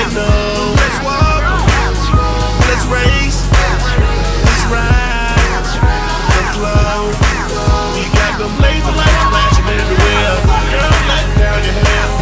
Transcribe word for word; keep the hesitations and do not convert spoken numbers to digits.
say no. Let's walk, let's race, let's ride the flow. We got them laser lights flashing everywhere. Girl, let down your hair.